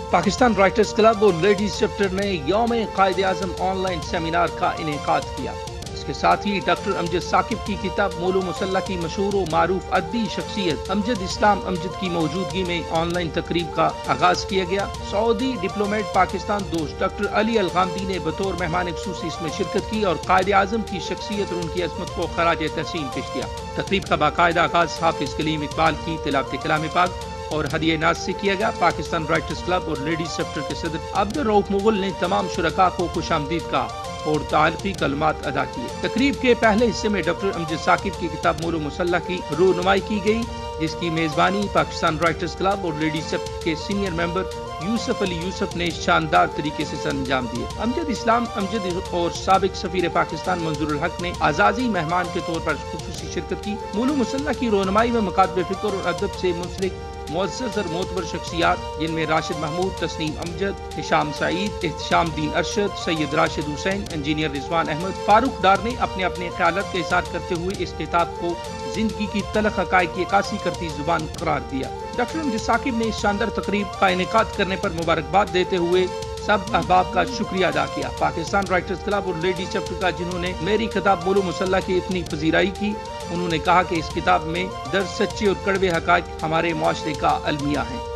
Pakistan writers club اور ladies chapter نے یوم Quaid Azam on line seminar کا انعقاد کیا۔ اس کے ساتھ ہی ڈاکٹر امجد ثاقب کی کتاب مول و مسلح کی مشہور و معروف ادبی شخصیت امجد اسلام امجد کی موجودگی میں آن لائن تقریب کا آغاز کیا گیا۔ سعودی ڈپلومیٹ پاکستان دوست ڈاکٹر علی الغامدی نے بطور مہمان خصوصی اس میں شرکت کی اور قائد اعظم کی شخصیت اور ان کی عظمت کو خراج تحسین پیش کیا۔ تقریب کا باقاعدہ آغاز حافظ کلیم اقبال کی تلاوت کلام پاک اور ہدیہ ناز سے کیا گیا۔ پاکستان رائٹرز کلب اور لیڈیز چیپٹر کے صدر عبدالرؤف مغل نے تمام شرکاء کو خوش آمدید کہا اور تعارفی کلمات ادا کیے۔ تقریب کے پہلے حصے میں ڈاکٹر امجد ثاقب کی کتاب مول و مسلح کی رونمائی کی گئی، جس کی میزبانی پاکستان رائٹرز کلب اور لیڈیز چیپٹر کے سینئر ممبر یوسف علی یوسف نے شاندار طریقے سے سر انجام دیے۔ امجد اسلام امجد اور سابق سفیر پاکستان منظور الحق نے اعزازی مہمان کے طور پر خصوصی شرکت کی۔ مول و مسلح کی رونمائی میں مکاتب فکر اور ادب سے منسلک معزز اور معتبر شخصیات جن میں راشد محمود، تسنیم امجد، ہشام سعید، احتشام الدین ارشد، سید راشد حسین، انجینئر رضوان احمد، فاروق ڈار نے اپنے اپنے خیالات کا اظہار کرتے ہوئے اس خطاب کو زندگی کی تلخ حقائق کی عکاسی کرتی زبان قرار دیا۔ ڈاکٹر امجد ثاقب نے اس شاندار تقریب کا انعقاد کرنے پر مبارکباد دیتے ہوئے سب احباب کا شکریہ ادا کیا۔ پاکستان رائٹرز کلب اور لیڈیز چیپٹر کا جنہوں نے میری کتاب مول و مسلح کی اتنی پذیرائی کی، انہوں نے کہا کہ اس کتاب میں درج سچے اور کڑوے حقائق ہمارے معاشرے کا المیہ ہیں۔